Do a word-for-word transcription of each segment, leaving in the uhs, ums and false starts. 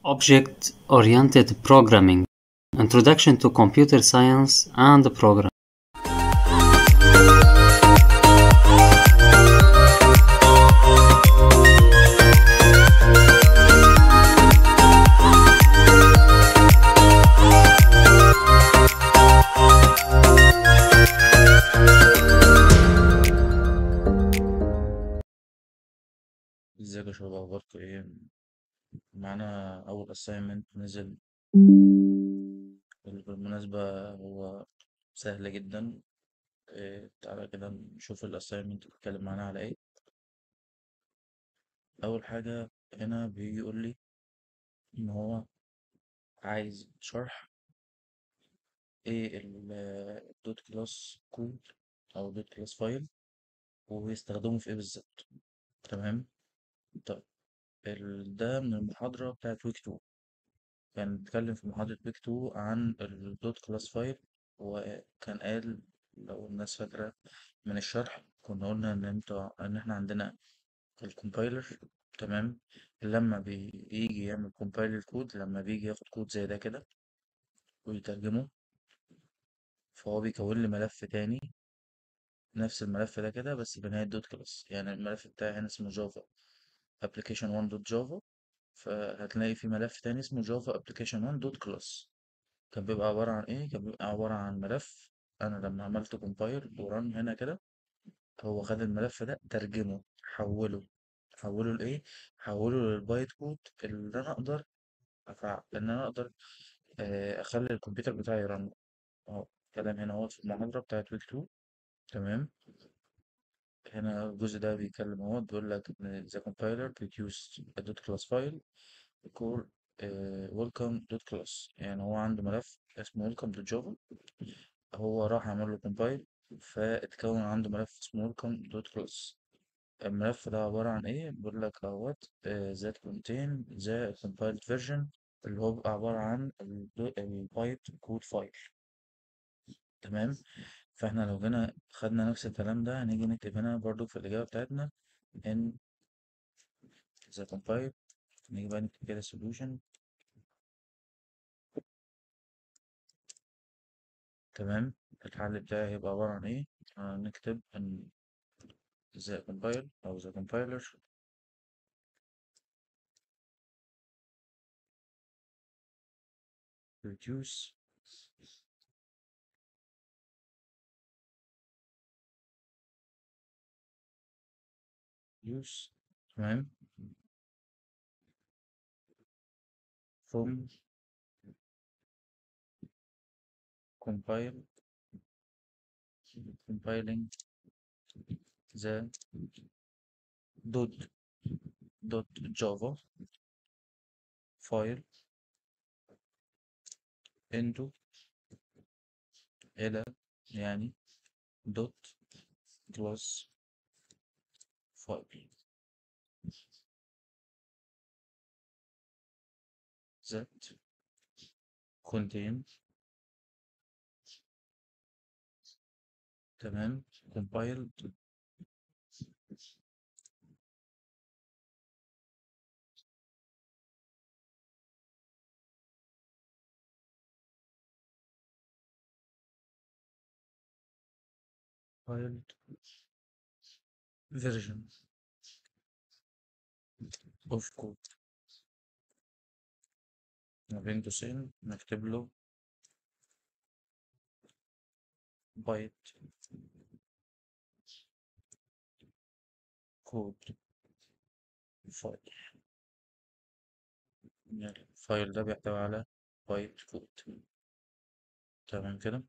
Object-Oriented Programming Introduction to Computer Science and Programming. ازيك يا شباب، اخباركم ايه؟ معانا اول assignment نزل. بالمناسبة هو سهل جدا. إيه، تعالى كده نشوف ال assignment بيتكلم معانا على ايه. اول حاجة هنا بيقول لي ان هو عايز شرح ايه الدوت كلاس كود او دوت كلاس فايل وبيستخدمه في ايه بالظبط. تمام. طيب ال- ده من المحاضرة بتاعت ويك اتنين. كان بيتكلم في محاضرة ويك اتنين عن الدوت كلاس فايل، وكان قال لو الناس فاكرة من الشرح كنا قلنا إن انت إن احنا عندنا الكومبايلر. تمام. لما بيجي يعمل كومبايل الكود، لما بيجي ياخد كود زي ده كده ويترجمه، فهو بيكون لي ملف تاني نفس الملف ده كده بس بنهاية دوت كلاس. يعني الملف بتاعي هنا اسمه جافا application one dot java، فهتلاقي في ملف تاني اسمه جافا application one dot class. كان بيبقى عبارة عن ايه؟ كان بيبقى عبارة عن ملف. انا لما عملت كومبايل وران هنا كده، هو خد الملف ده ترجمه، حوله حوله لايه؟ حوله للبايت كود اللي انا اقدر أفع... ان انا اقدر آه، اخلي الكمبيوتر بتاعي يرن. اهو الكلام هنا هو في المحاضرة بتاعت ويك اتنين. تمام. هنا الجزء ده بيتكلم، اهو بيقول لك إن the compiler produced a dot class file called آه، welcome dot class. يعني هو عنده ملف اسمه welcome dot java، هو راح عمل له كومبايل فاتكون عنده ملف اسمه welcome dot class. الملف ده عبارة عن ايه؟ بيقول لك اهوت آه، that contain the compiled version، اللي هو بيبقى عبارة عن البايت كود فايل. تمام. فاحنا لو جينا خدنا نفس الكلام ده هنيجي نكتب هنا برضو في الإجابة بتاعتنا in the compile. نيجي بقى نكتب كده solution. تمام. الحل بتاعي هيبقى عبارة عن ايه؟ آه، نكتب ان the compile أو the compiler reduce use. تمام. from compile compiling the dot dot java file into إلى يعني dot class file that contain. تمام. compiled compiled version of code. ما بين قوسين نكتب له بايت كود فايل. يعني الفايل ده بيحتوي على بايت كود. تمام كده.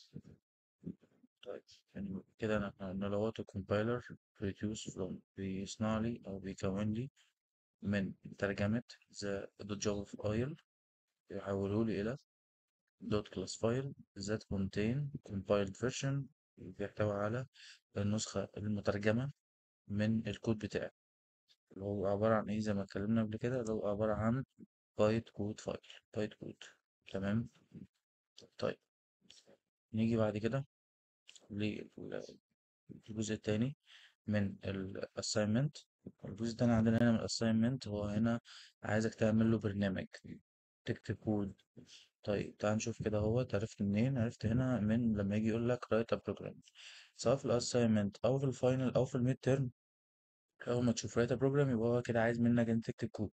طيب يعني كده انا احنا قلنا لغات الكومبايلر reduce from بيصنع لي او بيكون لي من ترجمة the dot java file، يحوله لي إلى dot class file that contain compiled version، بيحتوي على النسخة المترجمة من الكود بتاعي، اللي هو عبارة عن إيه زي ما اتكلمنا قبل كده، اللي هو عبارة عن بايت كود فايل، بايت كود. تمام. طيب نيجي بعد كده للجزء التاني من ال assignment. الجزء التاني عندنا هنا من الأساينمنت هو هنا عايزك تعمل له برنامج، تكتب كود. طيب تعال نشوف كده، هو عرفت منين؟ عرفت هنا من لما يجي يقول لك write a program، سواء في الأساينمنت أو في الفاينل أو في الميد تيرم. أول ما تشوف write a program يبقى هو كده عايز منك أنت تكتب كود.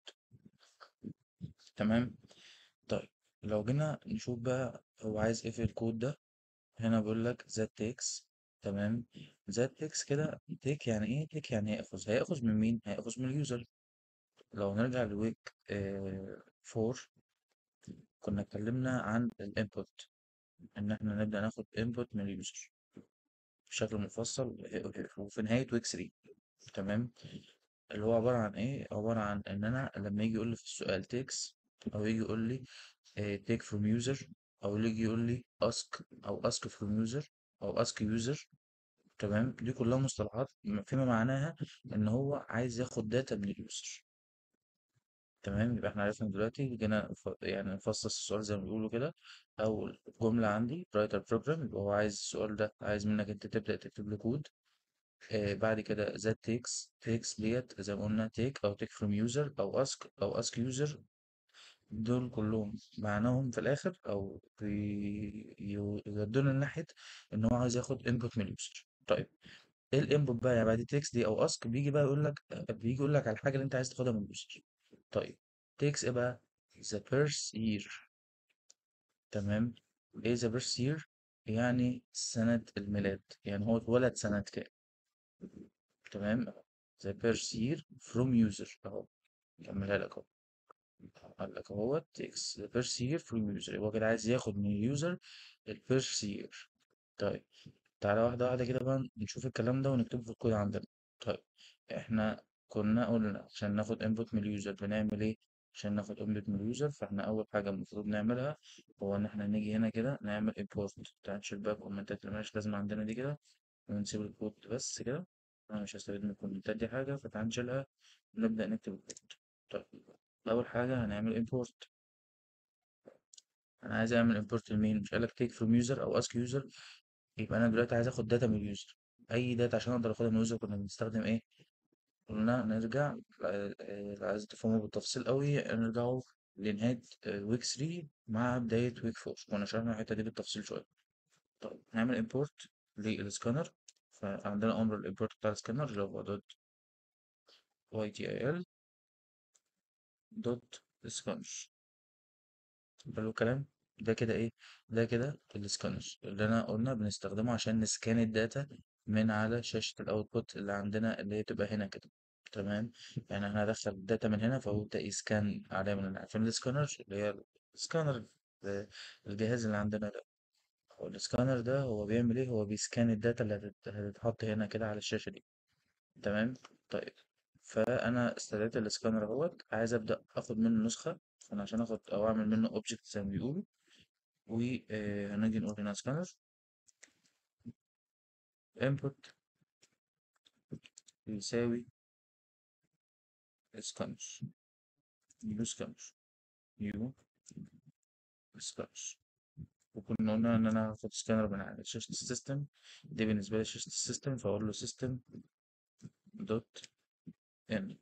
تمام. طيب لو جينا نشوف بقى هو عايز ايه في الكود ده. هنا بيقول لك that takes. تمام. that takes كده، take يعني ايه؟ take يعني هياخذ. هياخذ من مين؟ هياخذ من اليوزر. لو نرجع لويك فور، كنا اتكلمنا عن الانبوت، ان احنا نبدأ ناخد input من اليوزر بشكل مفصل وفي نهاية ويك ثري. تمام. اللي هو عبارة عن ايه؟ عبارة عن ان انا لما يجي يقول لي في السؤال takes، او يجي يقول لي آه، take from user، او يجي يقول لي ask او ask from user او ask user. تمام. دي كلها مصطلحات م- فيما معناها ان هو عايز ياخد داتا من اليوزر. تمام. يبقى احنا عرفنا دلوقتي، جينا نف- يعني نفصص السؤال زي ما بيقولوا كده. اول جملة عندي write a program، يبقى هو عايز السؤال ده عايز منك انت تبدأ تكتب له كود. آه بعد كده that takes takes ديت زي ما قلنا take او take from user او ask او ask user. دول كلهم معناهم في الآخر أو بي- يو- يودونا لناحية إن هو عايز ياخد input من اليوزر. طيب إيه الانبوت بقى؟ يعني بعد تكست دي أو ask بيجي بقى يقول لك، بيجي يقول لك على الحاجة اللي أنت عايز تاخدها من اليوزر. طيب takes إيه بقى؟ the birth year. تمام. إيه the birth year؟ يعني سنة الميلاد، يعني هو اتولد سنة كام. تمام. the birth year from user أهو، كملها لك أهو. قال لك اهوت takes the first year from user، هو كده عايز ياخد من اليوزر ال first year. طيب تعالى واحدة واحدة كده بقى نشوف الكلام ده ونكتبه في الكود عندنا. طيب احنا كنا قلنا عشان ناخد input من اليوزر بنعمل ايه؟ عشان ناخد input من اليوزر فاحنا أول حاجة المفروض نعملها هو إن احنا نيجي هنا كده نعمل import. تعال نشيل بقى الكومنتات اللي مالهاش لازمة عندنا دي كده، ونسيب الكود بس كده. أنا مش هستفيد من الكومنتات دي حاجة، فتعال نشيلها ونبدأ نكتب الكود. طيب أول حاجة هنعمل import. انا عايز اعمل امبورت لمين؟ مش قالك تيك فروم يوزر او اسك يوزر؟ يبقى انا دلوقتي عايز اخد داتا من اليوزر. اي داتا عشان اقدر اخدها من اليوزر كنا بنستخدم ايه؟ قلنا نرجع، آه، آه، عايز تفهموا بالتفصيل قوي نرجعوا لنهاية ويك ثري مع بداية ويك فور، كنا شرحنا الحتة دي بالتفصيل شوية. طيب نعمل امبورت للسكانر. فعندنا امر الامبورت بتاع السكانر اللي هو دوت واي تي اي ال دوت سكانر. حلو الكلام. ده كده ايه؟ ده كده السكانر اللي انا قلنا بنستخدمه عشان نسكان الداتا من على شاشة الاوتبوت اللي عندنا اللي هي تبقى هنا كده. تمام. يعني انا هدخل الداتا من هنا فهو يبدأ يسكان عليها من هنا. عارفين السكانر اللي هي السكانر، ال- الجهاز اللي عندنا ده. هو السكانر ده هو بيعمل ايه؟ هو بيسكان الداتا اللي هتت- هتتحط هنا كده على الشاشة دي. تمام. طيب فانا استدعيت السكانر اهوت، عايز ابدا اخد منه نسخه. فانا عشان اخد او اعمل منه اوبجكت زي ما بيقولوا، وهنيجي نقول هنا سكانر input يساوي سكانر، نيو سكانر، نيو سكانر. وكنا قلنا ان انا هاخد سكانر من على شاشة السيستم. دي بالنسبة لي شاشة السيستم، فاقول له سيستم دوت ان.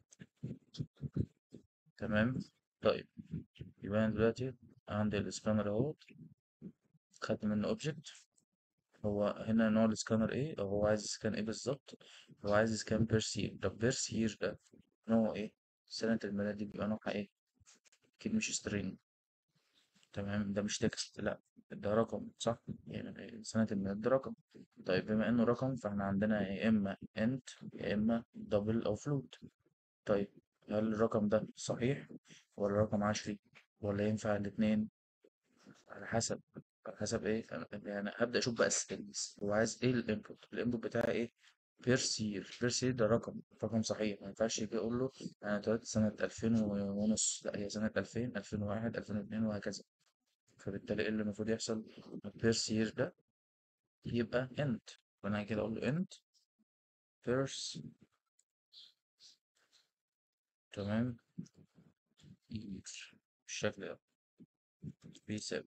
تمام. طيب يبقى انا دلوقتي عندي السكانر اهو، خدت منه اوبجكت. هو هنا نوع السكانر ايه، او هو عايز يسكان ايه بالظبط؟ هو عايز يسكان بيرس يير. طب بيرس يير ده نوعه ايه؟ سنة الميلاد دي بيبقى نوعها ايه؟ اكيد مش string. تمام. ده مش تكست، لا ده رقم صح، يعني سنة الميلاد ده رقم. طيب بما انه رقم فاحنا عندنا يا اما انت يا اما دبل او فلوت. طيب هل الرقم ده صحيح ولا رقم عشري ولا ينفع الاتنين؟ على حسب. على حسب ايه؟ أنا- يعني هبدأ اشوف بقى السيلز هو عايز ايه. الانبوت الانبوت بتاعي ايه؟ بيرسير. بيرسير ده رقم، رقم صحيح. ما ينفعش يجي اقول له انا اتولدت سنة ألفين ونص، لا هي سنة ألفين، ألفين وواحد، ألفين واثنين وهكذا. فبالتالي ايه اللي المفروض يحصل؟ بيرسير ده يبقى انت، فانا كده اقول له انت بيرس. تمام. يير بالشكل ده بيساوي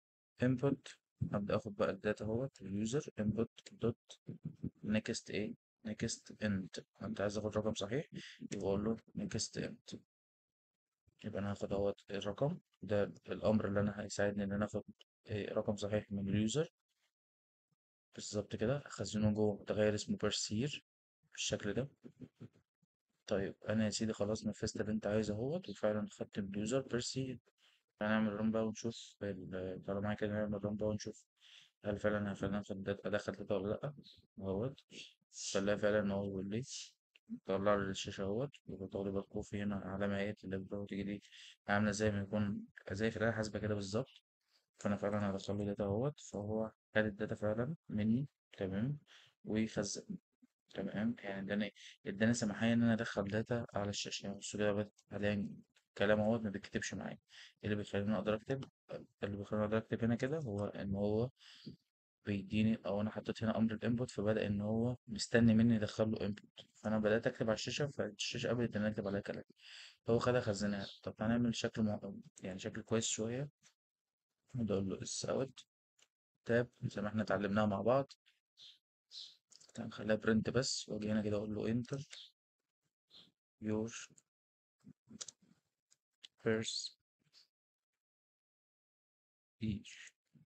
input. هبدأ اخد بقى الداتا اهوت اليوزر input دوت next ايه next int. انت عايز اخد رقم صحيح، يبقى اقول له next int. يبقى انا هاخد اهوت الرقم ده، الامر اللي انا هيساعدني ان انا اخد إيه، رقم صحيح من اليوزر. بالظبط كده، اخزنه جوه متغير اسمه بيرسير بالشكل ده. طيب انا يا سيدي خلاص نفذت اللي انت عايزه اهوت، وفعلا خدت من اليوزر بيرسي. هنعمل رun بقى ونشوف ال- طالما معايا كده نعمل رun بقى ونشوف هل فعلا هفعلا ادخل داتا ولا لا اهوت. خليها فعلا ان هو يقول لي، طلع لي الشاشة اهوت، يبقى طالب الكوفي هنا علامة ايه اللي بتيجي دي، عاملة زي ما يكون زي في الآلة الحاسبة كده بالظبط. فأنا فعلا هدخل له داتا اهوت، فهو خد الداتا فعلا مني. تمام. ويخزن. تمام، يعني اداني اداني سماحية إن أنا أدخل داتا على الشاشة. يعني بصوا كده بقت حاليا كلام اهوت ما بيتكتبش معايا. إيه اللي بيخليني أقدر أكتب؟ اللي بيخليني أقدر أكتب هنا كده هو إن هو بيديني، او انا حطيت هنا امر الانبوت، فبدأ ان هو مستني مني ادخل له انبوت، فانا بدأت اكتب على الشاشة، فالشاشة قبلت ان أنا اكتب عليها كلام. هو خدها خزنها. طب هنعمل شكل مع... يعني شكل كويس شوية. نقول له اس اوت تاب زي ما احنا اتعلمناها مع بعض. هنخليها برنت بس، واجي هنا كده اقول له انتر يور فيرست اير،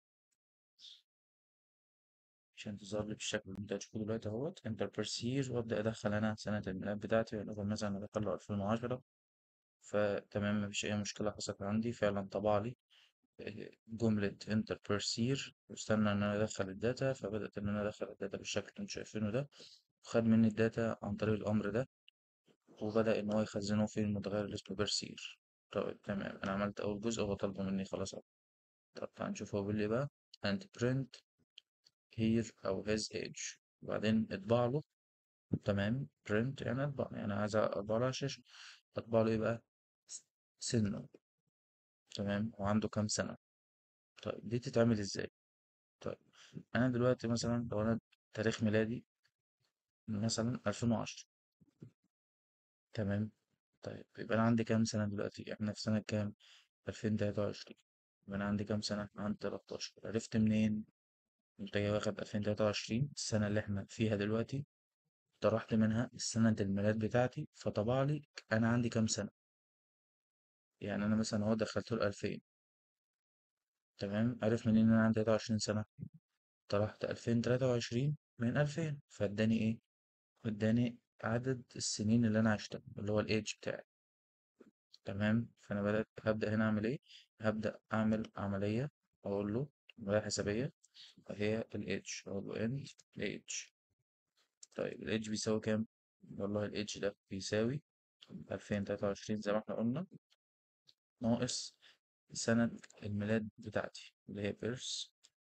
عشان تظهر لي بالشكل اللي انت هتشوفه دلوقتي اهوت. انتر بيرسير، وابدا ادخل انا سنة الميلاد بتاعتي، وليكن مثلا ادخل له ألفين وعشرة. فتمام، مفيش اي مشكلة حصلت عندي، فعلا طبع لي جملة enter per واستنى إن أنا أدخل الداتا، فبدأت إن أنا أدخل الداتا بالشكل اللي انتوا شايفينه ده. وخد مني الداتا عن طريق الأمر ده، وبدأ إن هو يخزنه في المتغير اللي اسمه بيرسير. طيب تمام، أنا عملت أول جزء هو طالبه مني خلاص أهو. طب تعال نشوف هو بيقول لي بقى and print here أو his age، وبعدين اطبع له. تمام، print يعني اطبع، يعني عايز اطبع له على الشاشة. اطبع له ايه بقى؟ سنه. تمام، وعنده كام سنة. طيب دي تتعمل ازاي؟ طيب انا دلوقتي مثلا لو انا تاريخ ميلادي مثلا ألفين وعشرة. تمام. طيب يبقى انا عندي كام سنة دلوقتي؟ احنا في سنة كام؟ ألفين وتلاتة وعشرين. يبقى انا عندي كام سنة؟ عندي تلتاشر. عرفت منين؟ انت جاي واخد ألفين وتلاتة وعشرين السنة اللي احنا فيها دلوقتي، طرحت منها السنة الميلاد بتاعتي، فطبع لي انا عندي كام سنة. يعني انا مثلا اهو دخلت له ألفين. تمام، عرف منين ان انا عندي تلاتة وعشرين سنة؟ طرحت ألفين وتلاتة وعشرين من ألفين، فاداني ايه؟ اداني عدد السنين اللي انا عشتها، اللي هو الايدج بتاعي. تمام، فانا بدات هبدا هنا اعمل ايه؟ هبدا اعمل عمليه، اقول له عمليه حسابيه، وهي الايدج. اقول له اند ايدج. طيب الايدج بيساوي كام؟ والله الايدج ده بيساوي ألفين وتلاتة وعشرين زي ما احنا قلنا، ناقص سنه الميلاد بتاعتي اللي هي بيرس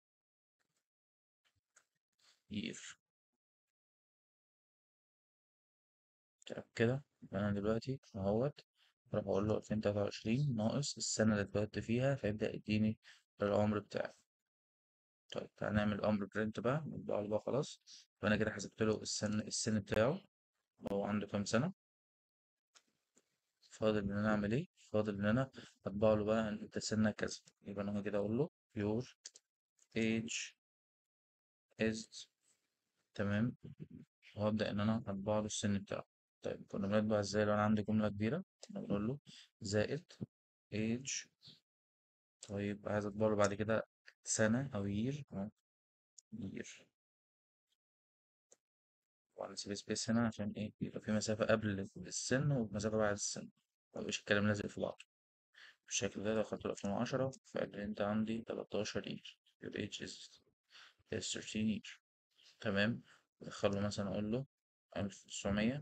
يير. تمام كده. يبقى انا دلوقتي اهوت راح اقول له ألفين وتلاتة وعشرين ناقص السنه اللي اتولدت فيها، فيبدا يديني العمر بتاعي. طيب تعالى نعمل امر برنت بقى، نطبع له بقى خلاص. فانا كده حسبت له السن السن بتاعه، هو عنده كام سنه. فاضل ان انا اعمل ايه؟ فاضل ان انا اطبع له بقى ان انت سنك كذا. يبقى انا كده اقول له your age is. تمام، وهبدا ان انا اطبع له السن بتاعه. طيب كنا بنطبع ازاي لو انا عندي جمله كبيره؟ كنا بنقول له زائد age. طيب عايز اطبع له بعد كده سنه او year. اه year، وهنسيب سبيس هنا عشان ايه؟ يبقى في مسافة قبل السن ومسافة بعد السن، ميبقاش الكلام لازق في بعض. بالشكل ده لو خدت ألفين وعشرة فقال انت عندي تلتاشر year. your age is is thirteen year. تمام. ادخله مثلا اقول له ألف وتسعمية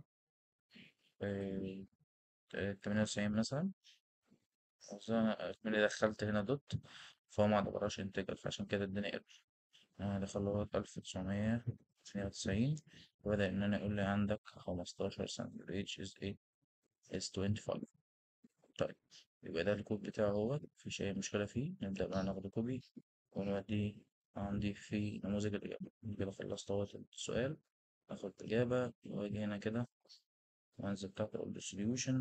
تمانية وتسعين مثلا. أصل انا كملي دخلت هنا دوت، فهو ما اعتبرهاش انتجر، فعشان كده اداني ايرور. انا دخله ألف وتسعمية تمانية وتسعين، وبدأ ان انا يقول لي عندك خمستاشر سنة. your age is ايه؟ is twenty five. طيب يبقى ده الكود بتاعه هو، مفيش أي مشكلة فيه. نبدأ بقى ناخد كوبي ونوديه عندي في نموذج الإجابة. كده خلصت اهوت السؤال. آخد الإجابة وأجي هنا كده وأنزل تحت أقول distribution.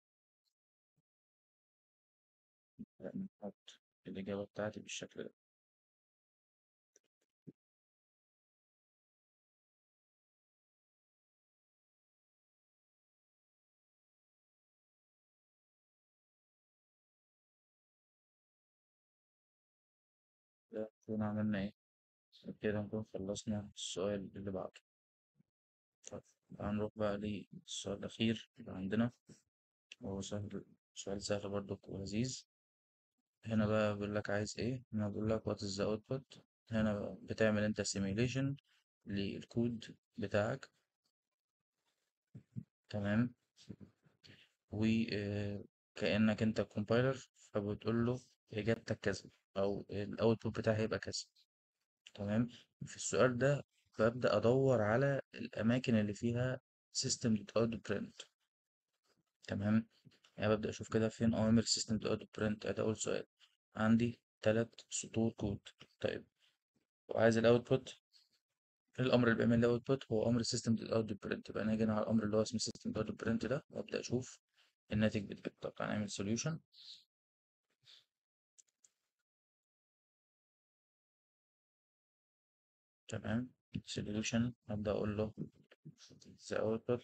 نحط الإجابة بتاعتي بالشكل ده. كنا عملنا ايه؟ كده نكون خلصنا السؤال اللي بعده. طيب هنروح بقى للسؤال الأخير اللي عندنا، وهو سهل، سؤال سهل برضه ولذيذ. هنا بقى بيقول لك عايز ايه؟ هنا بيقول لك what is the output. هنا بقى بتعمل انت simulation للكود بتاعك، تمام، وكأنك انت كومبايلر، فبتقول له إجابتك كذا أو الأوتبوت بتاعي هيبقى كذا، تمام. في السؤال ده ببدأ أدور على الأماكن اللي فيها system out print، تمام. يعني ببدأ أشوف كده فين أوامر system out print. ده أول سؤال. عندي تلات سطور كود. طيب وعايز الأوتبوت. الأمر اللي بيعمل الأوتبوت هو أمر system out print. يبقى أنا هاجي هنا على الأمر اللي هو اسمه system out print ده، وأبدأ أشوف الناتج بتاعي. طب تعالى نعمل solution. تمام. solution أبدأ أقول له the output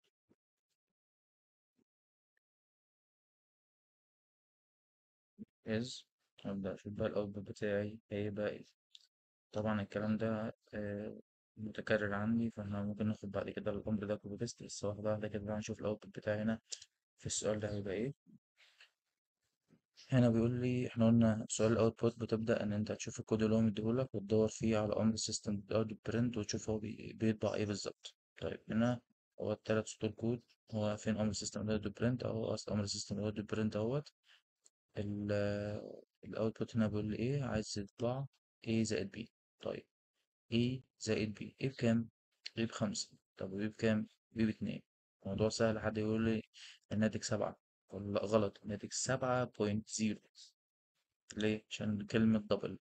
is. أبدأ أشوف بقى الأوتبوت بتاعي هيبقى إيه. طبعا الكلام ده آه، متكرر عندي، فاحنا ممكن ناخد بعد كده الأمر ده كوبي بيست، بس واحدة واحدة كده هنشوف الأوتبوت بتاعي هنا في السؤال ده هيبقى إيه. هنا بيقول لي احنا قلنا سؤال الأوتبوت بتبدأ إن أنت تشوف الكود اللي هو مديهولك وتدور فيه على أمر السيستم أوت برنت وتشوف هو بي- بيطبع إيه بالظبط. طيب هنا هو التلات سطور كود. هو فين أمر السيستم أوت برنت أهو، أصل أمر السيستم أوت برنت أهوت. الأوتبوت هنا بيقول لي إيه، عايز يطبع A زائد B. طيب A زائد B، A بكام؟ A بخمسة. طب و B بكام؟ B باتنين. موضوع سهل. حد يقول لي الناتج سبعة، أقول لا غلط، الناتج سبعة بوينت زيرو. ليه؟ عشان كلمة دبل.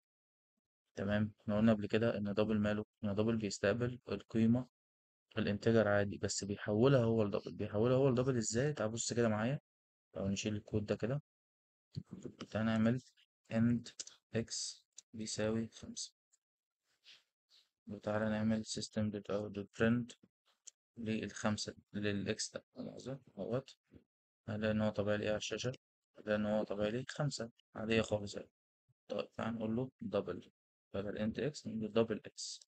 تمام. احنا قلنا قبل كده إن دبل ماله؟ إن دبل بيستقبل القيمة الانتجر عادي، بس بيحولها هو لدبل. بيحولها هو لدبل ازاي؟ تعال بص كده معايا. لو نشيل الكود ده كده، تعال نعمل end x بيساوي خمسة، وتعالى نعمل system.out.print للخمسة للإكس ده. لحظة اهوت. هنلاقي إن هو طبع لي إيه على الشاشة؟ هنلاقي إن هو طبع لي خمسة عادية خالص أهي. طيب تعال نقول له دبل، بدل انت إكس نقول له دبل إكس.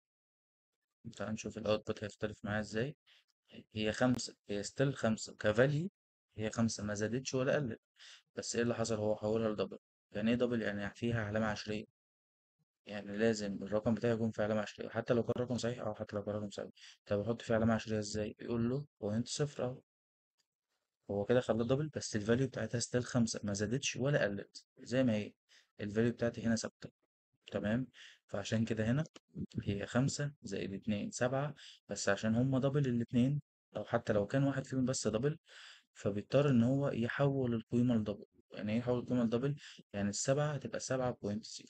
تعال نشوف الأوتبوت هيختلف معايا إزاي. هي خمسة، هي ستيل خمسة كفاليو، هي خمسة ما زادتش ولا قلت. بس إيه اللي حصل؟ هو حولها لدبل. يعني إيه دبل؟ يعني فيها علامة عشرية. يعني لازم الرقم بتاعي يكون فيه علامة عشرية حتى لو كان رقم صحيح أو حتى لو كان رقم سالب. طب أحط فيه علامة عشرية إزاي؟ بيقول له بوينت صفر أهو. هو كده خلاه دبل، بس الفاليو بتاعتها ستيل خمسة، ما زادتش ولا قلت زي ما هي. الفاليو بتاعتي هنا ثابتة، تمام. فعشان كده هنا هي خمسة زائد اتنين سبعة. بس عشان هما دبل الاتنين، أو حتى لو كان واحد فيهم بس دبل، فبيضطر إن هو يحول القيمة لدبل. يعني إيه يحول القيمة لدبل؟ يعني السبعة هتبقى سبعة بوينت زيرو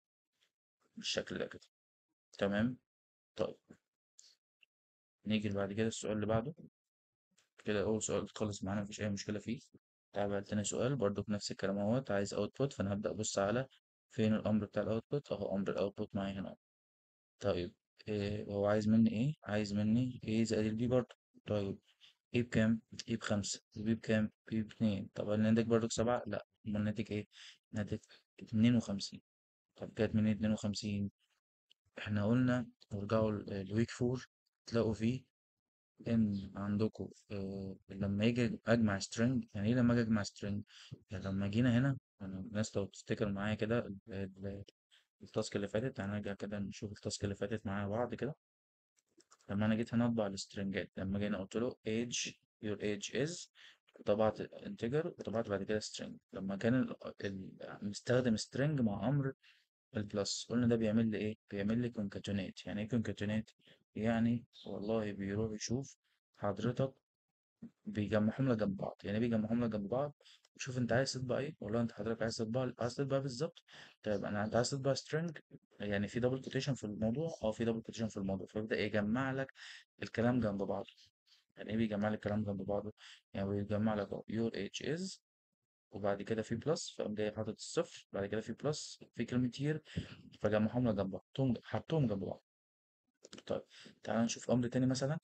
بالشكل ده كده، تمام. طيب نيجي بعد كده السؤال اللي بعده. كده أول سؤال خلص معانا مفيش أي مشكلة فيه. تعال بقى تاني سؤال برضو بنفس الكلام اهوت، عايز اوتبوت. فأنا هبدأ أبص على فين الأمر بتاع الاوتبوت. أهو أمر الاوتبوت معايا هنا. طيب إيه هو عايز مني؟ إيه عايز مني؟ إيه زائد البي برضو. طيب إيه بكام؟ إيه بخمسة. البي بكام؟ بي باتنين. طب الناتج برضو سبعة؟ لأ. أمال الناتج إيه؟ الناتج اتنين وخمسين. طب جت منين اتنين وخمسين؟ إحنا قلنا ارجعوا الويك فور تلاقوا فيه إن عندكم آه، لما يجي أجمع string. يعني إيه لما أجي أجمع string؟ يعني لما جينا هنا، أنا الناس لو تفتكر معايا كده ال- ال- التاسك اللي فاتت، يعني نرجع كده نشوف التاسك اللي فاتت مع بعض كده. لما أنا جيت هنا أطبع السترنجات، لما جينا قلت له age your age is، طبعت integer وطبعت بعد كده string. لما كان ال- ال- مستخدم string مع أمر البلس، قلنا ده بيعمل لي إيه؟ بيعمل لي concatenate. يعني إيه concatenate؟ يعني والله بيروح يشوف حضرتك بيجمعهم لك جنب بعض. يعني إيه بيجمعهم لك جنب بعض؟ شوف انت عايز تطبع ايه، والله انت حضرتك عايز تطبع عايز تطبع بالظبط. طيب انا انت عايز تطبع string، يعني في دبل كوتيشن في الموضوع، اه في دبل كوتيشن في الموضوع، فيبدأ يجمع لك الكلام جنب بعضه. يعني ايه بيجمع لك الكلام جنب بعضه؟ يعني بيجمع لك اهو your age is، وبعد كده في بلس، فقام جاي حاطط الصفر، بعد كده في بلس في كلمة year، فجمعهم لك جنب بعض، حطهم حطهم جنب بعض. طيب تعال نشوف امر تاني مثلا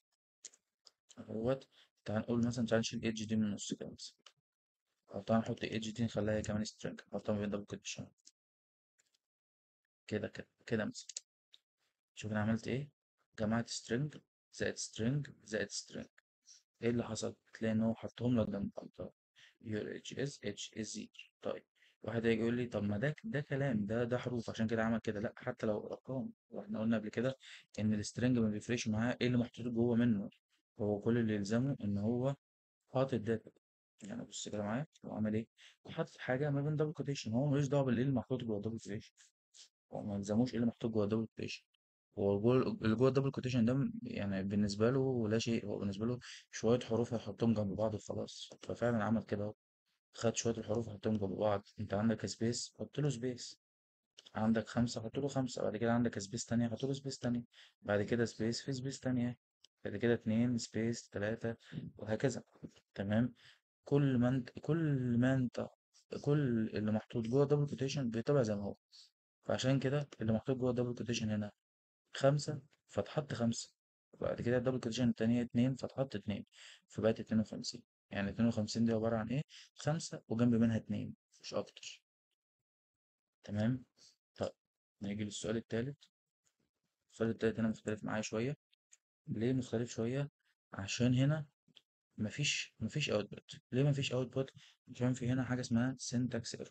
اهوت. تعال نقول مثلا تعال نشيل age دي من النص كده مثلا، أو تعالى نحط ايدج دي نخليها هي كمان string، نحطها ما بين double quotation. كده كده كده مثلا. شوف انا عملت ايه، جمعت string زائد string زائد string. ايه اللي حصل؟ تلاقي ان هو حطهم لك جنب بعض. طيب your age is age is zero. طيب واحد هيجي يقول لي طب ما ده ده كلام، ده ده حروف عشان كده عمل كده. لا، حتى لو ارقام، واحنا قلنا قبل كده ان السترنج ما بيفرقش معاه ايه اللي محطوط جوه منه. هو كل اللي يلزمه ان هو حاطط داتا. يعني بص كده معايا، هو عمل ايه؟ حاطط حاجه ما بين دبل كوتيشن، هو ملوش دعوه بالايه اللي محطوط جوه دبل كوتيشن. هو ما يلزموش ايه اللي محطوط جوه دبل كوتيشن. هو جوه اللي جوه الدبل كوتيشن ده م- يعني بالنسبه له لا شيء. هو بالنسبه له شويه حروف هيحطهم جنب بعض وخلاص. ففعلا عمل كده اهو. خد شويه الحروف حطهم جنب بعض. انت عندك سبيس، حط له سبيس. عندك خمسة، حط له خمسة. بعد كده عندك سبيس تانية، حط له سبيس تانية. بعد كده سبيس في سبيس تانية. بعد كده اتنين سبيس تلاتة، وهكذا. تمام. كل ما انت كل ما انت كل اللي محطوط جوه دبل كوتيشن بيطلع زي ما هو. فعشان كده اللي محطوط جوه دبل كوتيشن هنا خمسة، فتحط خمسة. وبعد كده الدبل كوتيشن التانية اتنين، فتحط اتنين. فبقت اتنين وخمسين. يعني اتنين وخمسين دي عبارة عن ايه؟ خمسة وجنب منها اتنين، مش أكتر. تمام. طيب نيجي للسؤال التالت. السؤال التالت هنا مختلف معايا شوية. ليه مختلف شوية؟ عشان هنا مفيش مفيش اوتبوت. ليه مفيش اوتبوت؟ عشان في هنا حاجة اسمها syntax error.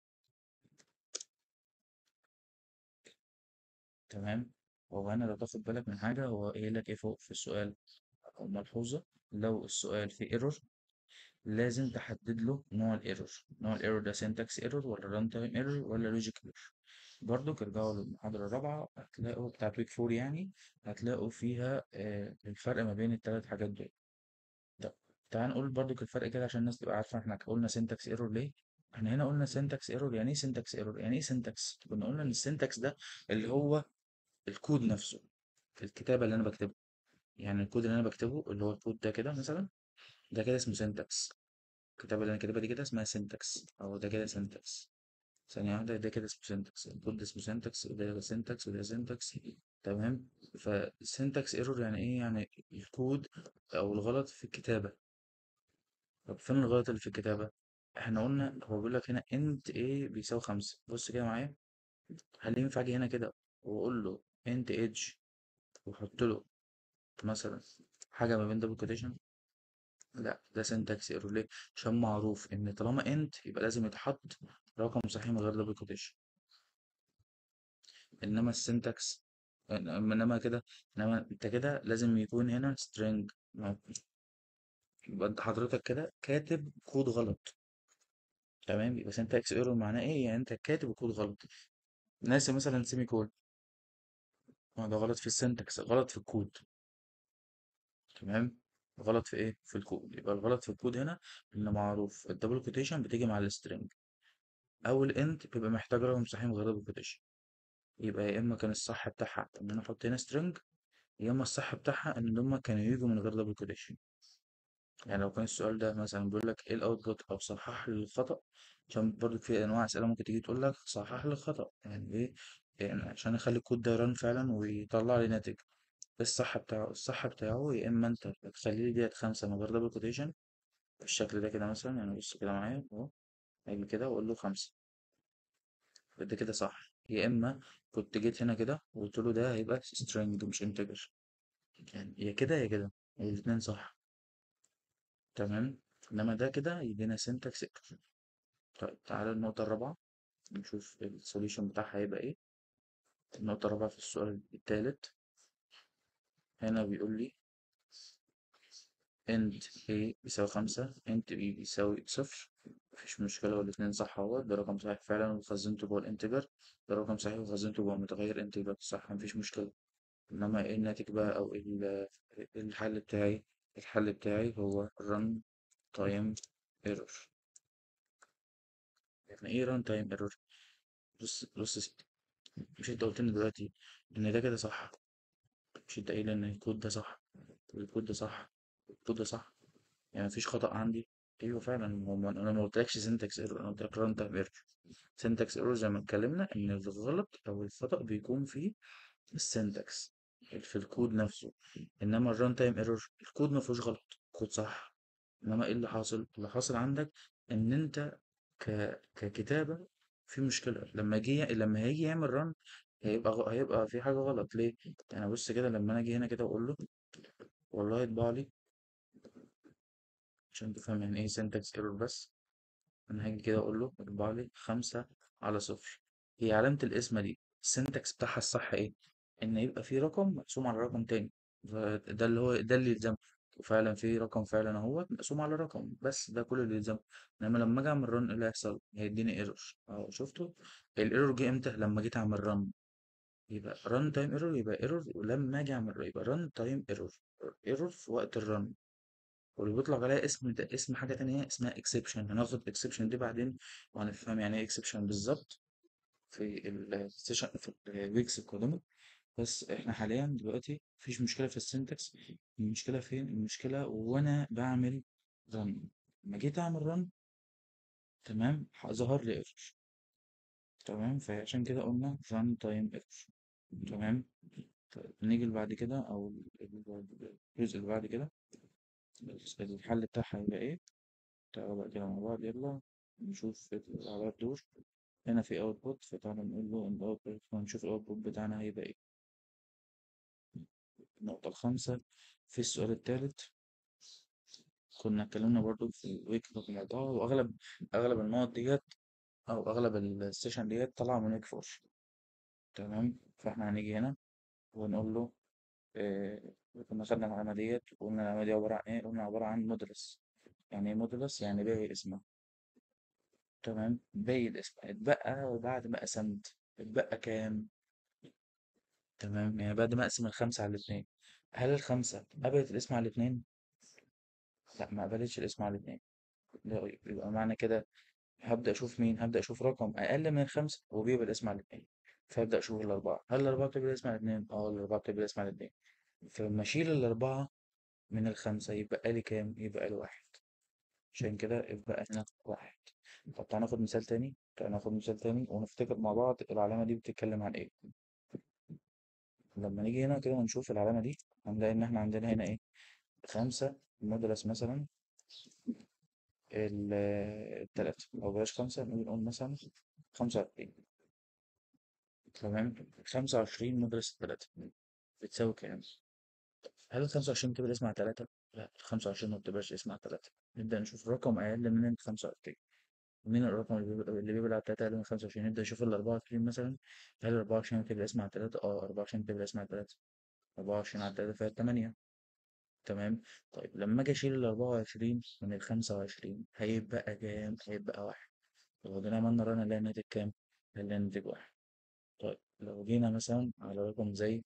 تمام. هو هنا لو تاخد بالك من حاجة، هو قايل لك ايه فوق في السؤال أو ملحوظة. لو السؤال فيه ايرور لازم تحدد له نوع الايرور. نوع الايرور ده syntax error ولا ران تايم ايرور ولا logic error. برضو ارجعوا للمحاضرة الرابعة هتلاقوا بتاعت ويك فور يعني. هتلاقوا فيها آه، الفرق ما بين الثلاث حاجات دول. طب تعال نقول برضو الفرق كده عشان الناس تبقى عارفة احنا قلنا syntax error ليه. احنا هنا قلنا syntax error. يعني ايه syntax error؟ يعني ايه syntax؟ كنا قلنا ان السنتكس ده اللي هو الكود نفسه، الكتابة اللي انا بكتبها. يعني الكود اللي انا بكتبه اللي هو الكود ده كده مثلا، ده كده اسمه syntax. الكتابة اللي انا كاتبها دي كده اسمها syntax، او ده كده syntax. ثانية واحدة، ده كده اسمه syntax. الكود ده اسمه syntax، وده syntax، وده syntax. تمام. ف syntax error يعني ايه؟ يعني الكود او الغلط في الكتابة. طب فين الغلط اللي في الكتابة؟ احنا قلنا هو بيقول لك هنا int a بيساوي خمسة. بص كده معايا. هل ينفع اجي هنا كده واقول له int age واحط له مثلا حاجة ما بين دبل كوتيشن؟ لا، ده syntax error. ليه؟ عشان معروف ان طالما int يبقى لازم يتحط رقم صحيح من غير دبل كوتيشن. انما السنتكس، انما كده، انما انت كده لازم يكون هنا string. يبقى انت حضرتك كده كاتب كود غلط. تمام. يبقى syntax error معناه ايه؟ يعني انت كاتب الكود غلط. ناسي مثلا سيمي كول. ما ده غلط في السنتكس، غلط في الكود. تمام. غلط في ايه؟ في الكود. يبقى الغلط في الكود هنا ان معروف الدبل كوتيشن بتيجي مع السترنج، او الانت بيبقى محتاج رقم صحيح من غير دبل كوتيشن. يبقى يا اما كان الصح بتاعها ان انا احط هنا سترنج، يا اما الصح بتاعها ان هما كانوا يجوا من غير دبل كوتيشن. يعني لو كان السؤال ده مثلا بيقول لك ايه الاوتبوت او صحح لي الخطأ، عشان برضو في انواع اسئله ممكن تيجي تقول لك صحح لي الخطأ. يعني ايه؟ يعني عشان اخلي الكود ده يرن فعلا ويطلع لي ناتج. الصح بتاعه الصح بتاعه يا اما انت تخلي لي ديت خمسة من غير دبل كوتيشن بالشكل ده كده مثلا. يعني بص كده معايا اهو، هاجي كده واقول له خمسة. ده كده صح. يا اما كنت جيت هنا كده وقلت له ده هيبقى string مش integer. يعني يا كده يا كده، الاتنين صح. تمام. انما ده كده يدينا syntax error. طيب تعالى النقطة الرابعة نشوف السوليوشن بتاعها هيبقى ايه. النقطة الرابعة في السؤال التالت هنا بيقول لي int a بيساوي خمسة، int b بيساوي صفر. مفيش مشكلة، والاتنين صح. اهو ده رقم صحيح فعلا وخزنته جوه الانتجر. ده رقم صحيح وخزنته جوه متغير انتجر، صح، مفيش مشكلة. انما ايه الناتج بقى او إيه ال- إيه الحل بتاعي؟ الحل بتاعي هو run time error. يعني ايه run time error؟ بص بص يا سيدي، مش انت قلت لي دلوقتي ان ده كده صح؟ مش انت قايل ان الكود ده صح والكود ده صح والكود ده صح؟ يعني مفيش خطأ عندي. ايوه فعلا. هو ما- انا ما قلتلكش سنتكس ايرور، انا قلت لك ران تايم ايرور. سنتكس ايرور زي ما اتكلمنا ان الغلط او الخطأ بيكون في السنتكس، في الكود نفسه. انما الران تايم ايرور الكود ما فيهوش غلط، الكود صح. انما ايه اللي حاصل؟ اللي حاصل عندك ان انت ك... ككتابة في مشكلة لما جه لما هيجي يعمل رن، هيبقى غ... هيبقى في حاجة غلط ليه؟ يعني بص كده، لما انا اجي هنا كده واقول له والله اطبع لي، عشان تفهم يعني ايه syntax error بس. انا هاجي كده اقول له اطبع لي خمسة على صفر. هي علامة القسمة دي السنتكس بتاعها الصح ايه؟ ان يبقى في رقم مقسوم على رقم تاني. فده اللي هو ده اللي يلزمه. وفعلا في رقم فعلا اهو مقسوم على رقم، بس ده كل اللي يلزمه. انما لما اجي اعمل رن ايه اللي هيحصل؟ هيديني ايرور اهو، شفته؟ الايرور جه امتى؟ لما جيت اعمل رن. يبقى ران تايم ايرور، يبقى ايرور. ولما اجي اعمل يبقى ران تايم ايرور، ايرور في وقت الرن. واللي بيطلق عليها اسم ده اسم حاجة تانية اسمها اكسبشن. هناخد اكسبشن دي بعدين، وهنفهم يعني ايه اكسبشن بالظبط في السيشن في الويكس القادمة. بس احنا حاليا دلوقتي مفيش مشكلة في السنتكس. المشكلة فين؟ المشكلة وانا بعمل رن. لما جيت اعمل رن، تمام، ظهر لي ايرور. تمام، فعشان كده قلنا ران تايم ايرور. تمام. طيب نيجي اللي بعد كده، او الجزء اللي بعد كده، الحل بتاعها هيبقى ايه؟ تعالوا بقى كده مع بعض، يلا نشوف على الدور. هنا في اوتبوت، فتعالى نقول له ان اوتبوت، ونشوف الاوتبوت بتاعنا هيبقى ايه. النقطة الخامسة في السؤال الثالث، كنا اتكلمنا برضو في الويك رقم أربعة، وأغلب أغلب النقط ديت أو أغلب السيشن ديت طالعة من ويك فور. تمام، فاحنا هنيجي هنا ونقول له إيه. كنا خدنا العلامة ديت وقلنا العلامة دي عبارة عن إيه؟ قلنا عبارة عن مودولس. يعني إيه مودولس؟ يعني باقي اسمها. تمام، باقي الاسم اتبقى بعد ما قسمت. اتبقى كام؟ تمام، يعني بعد ما أقسم الخمسة على الاتنين، هل الخمسة قبلت الاسم على الاتنين؟ لا، ما قبلتش الاسم على الاتنين. لا، يبقى معنى كده هبدأ أشوف مين؟ هبدأ أشوف رقم أقل من الخمسة وبيبقى الاسم على الاتنين. فأبدأ أشوف الأربعة، هل الأربعة بتبقى الاسم على الاتنين؟ أه، الأربعة بتبقى الاسم على الاتنين. فلما أشيل الأربعة من الخمسة يبقى لي كام؟ يبقى لي واحد. عشان كده يبقى هنا واحد. طب تعالى ناخد مثال تاني، تعالى ناخد مثال تاني ونفتكر مع بعض العلامة دي بتتكلم عن إيه. لما نيجي هنا كده ونشوف العلامة دي، هنلاقي إن إحنا عندنا هنا إيه؟ خمسة مودولس مثلا ال- التلاتة، أو بلاش خمسة، نقول نقول مثلا خمسة وأربعين. تمام، خمسة وعشرين مودولس التلاتة بتساوي كام؟ هل ال خمسة وعشرين بتبقى اسمها تلاتة؟ لا، ال خمسة وعشرين ما بتبقاش اسمها تلاتة. نبدأ نشوف رقم أقل من ال خمسة وعشرين. مين الرقم اللي بيبقى اللي بيبقى على تلاتة أقل من خمسة وعشرين؟ نبدأ نشوف ال أربعة وعشرين مثلا. هل ال أربعة وعشرين بتبقى اسمها تلاتة؟ اه، أربعة وعشرين بتبقى اسمها تلاتة. أربعة وعشرين على تلاتة فيها تمانية. تمام. طيب لما أجي أشيل ال أربعة وعشرين من ال خمسة وعشرين هيبقى كام؟ هيبقى واحد. لو جينا عملنا رن نلاقي الناتج كام؟ هنلاقي الناتج واحد. طيب لو جينا مثلا على رقم زي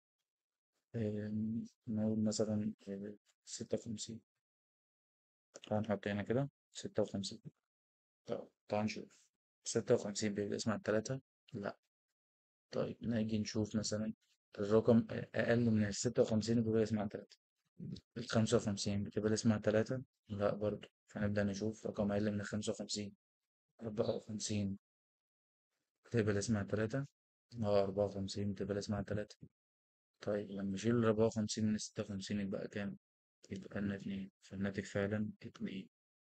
آم، نقول مثلا آه، ستة وخمسين. تعال نحط هنا كده ستة وخمسين. طيب تعال نشوف، ستة وخمسين بيبقى اسمها التلاتة؟ لا. طيب نيجي نشوف مثلا الرقم أقل من الستة وخمسين بيبقى اسمها تلاتة. الخمسة وخمسين بتبقى اسمها تلاتة؟ لا برضه. فنبدأ نشوف رقم أقل من الخمسة وخمسين. أربعة وخمسين بتبقى اسمها تلاتة؟ اه، أربعة وخمسين بتبقى اسمها تلاتة. طيب لما نشيل الأربعة وخمسين من الستة وخمسين يبقى كام؟ يبقى لنا اتنين، فالناتج فعلا اتنين.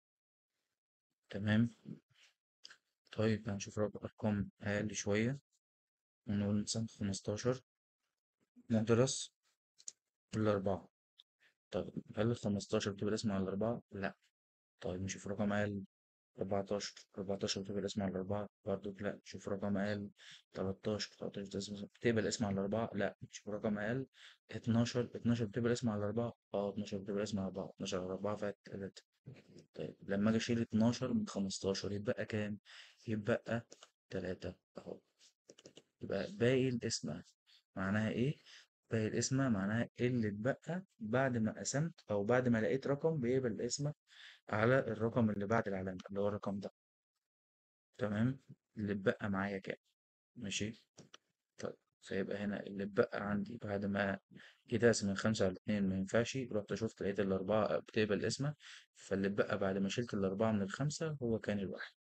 تمام. طيب هنشوف رقم أرقام أقل شوية، ونقول مثلا خمستاشر ندرس الأربعة. طيب هل الخمستاشر بتبقى اسمها على الأربعة؟ لأ. طيب نشوف رقم أقل. أربعتاشر. أربعتاشر بتبقى اسمها على الأربعة؟ برضه لأ. نشوف رقم أقل. تلاتاشر. تلاتاشر بتبقى بتبقى الاسم على الأربعة؟ لأ. نشوف رقم أقل. اتناشر. اتناشر بتبقى الاسم على الأربعة؟ اه، اتناشر بتبقى الاسم على الأربعة. اتناشر على أربعة فيها تلاتة. طيب لما أجي أشيل اتناشر من خمستاشر يبقى كام؟ يبقى تلاتة أهو. يبقى باقي الاسم معناها ايه؟ باقي الاسم معناها إيه اللي اتبقى بعد ما قسمت او بعد ما لقيت رقم بيقبل الاسم على الرقم اللي بعد العلامة اللي هو الرقم ده. تمام، اللي اتبقى معايا كام؟ ماشي. طيب فيبقى هنا اللي اتبقى عندي بعد ما جيت اقسم من خمسة على اتنين ما ينفعش، رحت شفت لقيت الأربعة بتقبل الاسم، فاللي اتبقى بعد ما شلت الأربعة من الخمسة هو كان الواحد.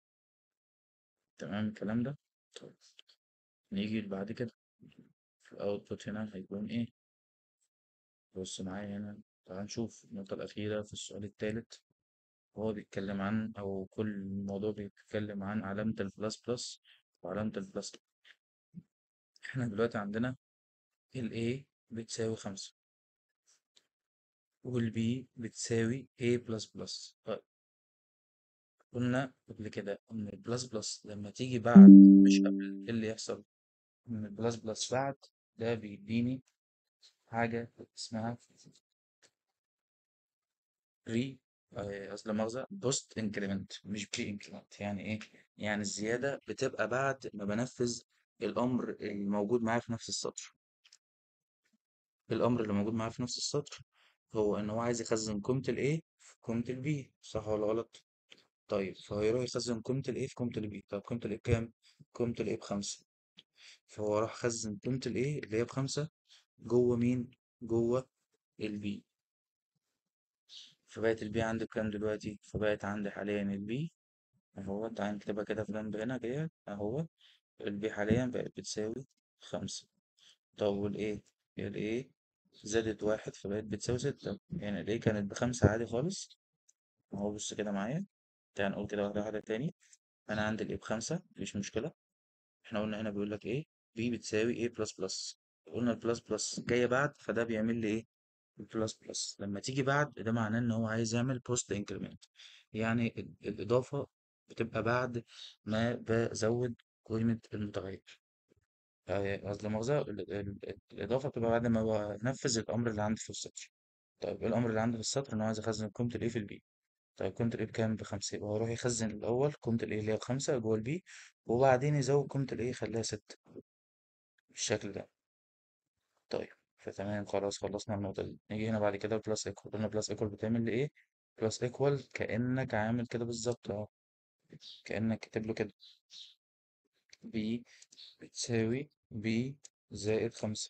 تمام الكلام ده. طيب نيجي اللي بعد كده، في الأوتبوت هنا هيكون ايه؟ بص معايا هنا، تعال نشوف النقطة الأخيرة في السؤال الثالث. هو بيتكلم عن، أو كل الموضوع بيتكلم عن علامة البلس بلس وعلامة البلس. احنا دلوقتي عندنا ال A بتساوي خمسة وال B بتساوي A بلس بلس. طيب قلنا قبل كده إن البلس بلس لما تيجي بعد مش قبل، إيه اللي يحصل؟ إن البلس بلس بعد ده بيديني حاجة اسمها بري، قصدي لا مؤاخذة بوست انكريمنت مش بري انكريمنت. يعني ايه؟ يعني الزيادة بتبقى بعد ما بنفذ الأمر الموجود معايا في نفس السطر. الأمر اللي موجود معايا في نفس السطر هو إن هو عايز يخزن قيمة ال A في قيمة ال B، صح ولا غلط؟ طيب فهو يروح يخزن قيمة ال A في قيمة ال B. طب قيمة ال A بكام؟ قيمة ال A بخمسة. فهو راح خزن قيمة ال A اللي هي بخمسة جوه مين؟ جوه ال B. فبقت ال B عندي بكام دلوقتي؟ فبقت عندي حاليا ال B اهو، تعالى نكتبها كده في جنب هنا كده اهو. البي حاليا بقت بتساوي خمسة. طب والايه؟ الايه زادت واحد فبقت بتساوي ستة. يعني الايه كانت بخمسة عادي خالص اهو، بص كده معايا. تعالى نقول كده واحدة واحدة تاني. أنا عندي الايه بخمسة مفيش مشكلة. احنا قلنا هنا بيقول لك ايه؟ بي بتساوي ايه بلس بلس. قلنا البلس بلس جاية بعد فده بيعمل لي ايه؟ البلس بلس لما تيجي بعد ده معناه ان هو عايز يعمل بوست انكريمنت. يعني ال- الاضافه بتبقى بعد ما بزود قيمه المتغير. آه، قصدي لا مؤاخذه ال- ال- الاضافه بتبقى بعد ما بنفذ الامر اللي عندي في السطر. طيب إيه الامر اللي عندي في السطر؟ ان هو عايز اخزن قيمه الايه في البي. طيب قيمه الايه بكام؟ بخمسه. يبقى هو يروح يخزن الاول قيمه الايه اللي هي بخمسه جوه البي، وبعدين يزود قيمه الايه يخليها ستة بالشكل ده. طيب فتمام خلاص خلصنا النقطة دي. نيجي هنا بعد كده بلس ايكوال. قلنا بلس ايكوال بتعمل لي ايه؟ بلس ايكوال كأنك عامل كده بالظبط اهو، كأنك كاتب له كده بي بتساوي بي زائد خمسة.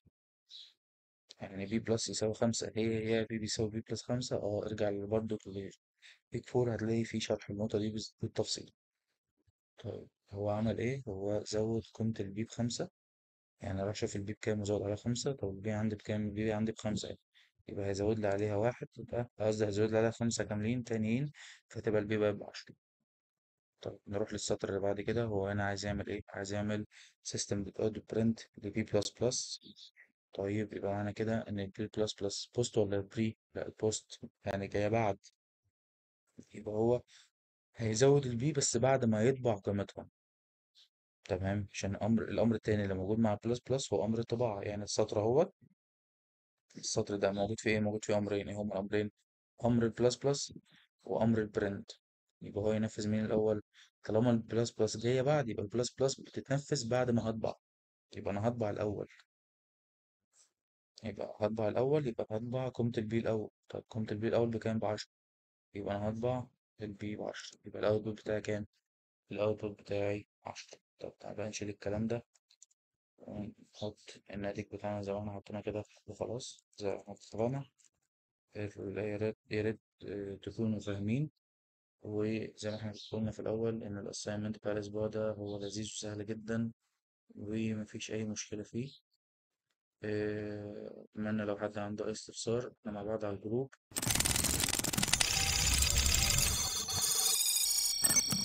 يعني بي بلس يساوي خمسة، هي هي بي بيساوي بي بلس خمسة. اه ارجع برضه لبيك فور هتلاقي في شرح النقطة دي بز- بالتفصيل. طيب هو عمل ايه؟ هو زود قيمة البي بخمسة. يعني راح شاف البي بكام وزود عليها خمسة. طب البي عندي بكام؟ البي عندي بخمسة. يبقى هيزود لي عليها واحد، يبقى قصدي هيزود لي عليها خمسة كاملين تانيين، فتبقى البي بقى بعشرة. طيب نروح للسطر اللي بعد كده. هو هنا عايز يعمل ايه؟ عايز يعمل سيستم دوت اوت برنت لبي بلس بلس. طيب يبقى معنى كده ان البي بلس بلس بوست ولا بري؟ لا البوست، يعني جاية بعد. يبقى هو هيزود البي بس بعد ما يطبع قيمتهم. تمام، عشان الامر الامر التاني اللي موجود مع بلس بلس هو امر الطباعة. يعني السطر اهو، السطر ده موجود فيه ايه؟ موجود فيه امرين. ايه هما الامرين؟ امر البلس بلس وامر البرنت. يبقى هو ينفذ مين الاول؟ طالما البلس بلس جايه بعد يبقى البلس بلس بتتنفذ بعد ما هطبع. يبقى انا هطبع الاول. يبقى هطبع الاول يبقى هطبع قيمه البي الاول. طب قيمه البي الاول بكام؟ بعشرة. يبقى انا هطبع البي بعشرة. يبقى الاوتبوت بتاعي كام؟ الاوتبوت بتاعي عشرة. طب تعالى بقى نشيل الكلام ده ونحط الناتج بتاعنا زي ما احنا حطينا كده وخلاص زي ما احنا اتفقنا. يا ريت يا ريت آه، تكونوا فاهمين. وزي ما احنا قلنا في الأول إن الأسايمنت بتاع الأسبوع ده هو لذيذ وسهل جدا ومفيش أي مشكلة فيه. آه، أتمنى لو حد عنده أي استفسار احنا مع بعض على الجروب.